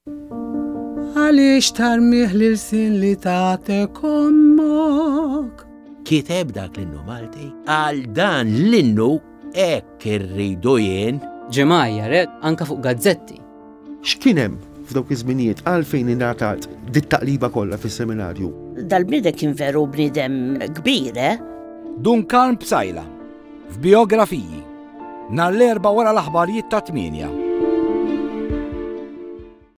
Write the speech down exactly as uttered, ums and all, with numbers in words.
Għaliex tarmiħ lil-sin li tagħtek ommok. Kiteb dak l-innu Malti, għal dan l-innu hekk irridu jien. Ġemajja red anka fuq gazzetti. X'kien hemm f'dawk iż-żminijiet għalfejn ingħatat dit-taqliba kollha fis-seminarju? Dal-bniedem kien veru bniedem kbir, eh? Duncan Psajla, f'biografiji, nhar l-erba' wara l-aħbarijiet ta' tminja.